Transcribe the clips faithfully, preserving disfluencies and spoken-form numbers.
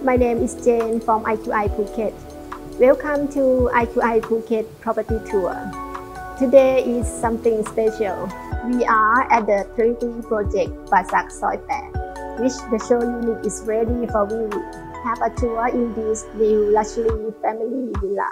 My name is Jane from I Q I Phuket. Welcome to I Q I Phuket Property Tour. Today is something special. We are at the Trinity Project Pasak Soi eight, which the show unit is ready for viewing. Have a tour in this new luxury family villa.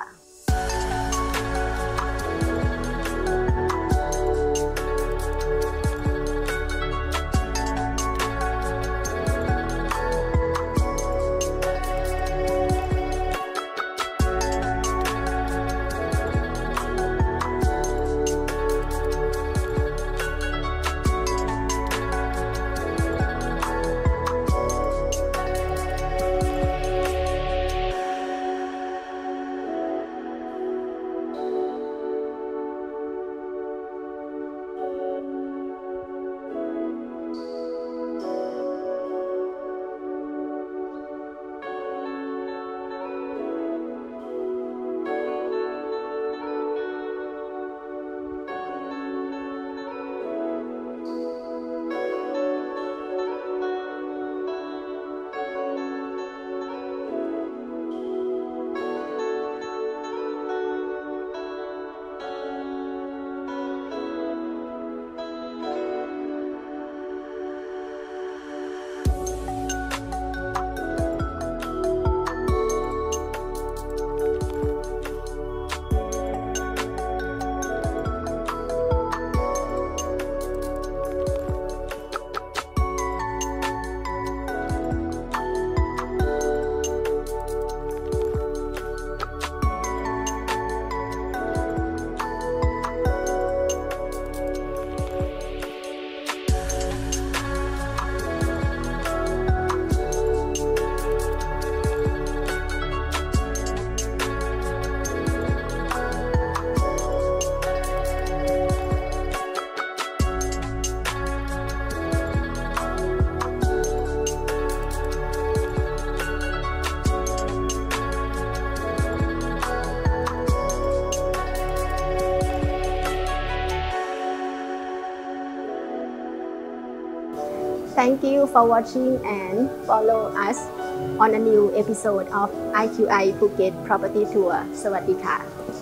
Thank you for watching and follow us on a new episode of I Q I Phuket Property Tour. สวัสดีค่ะ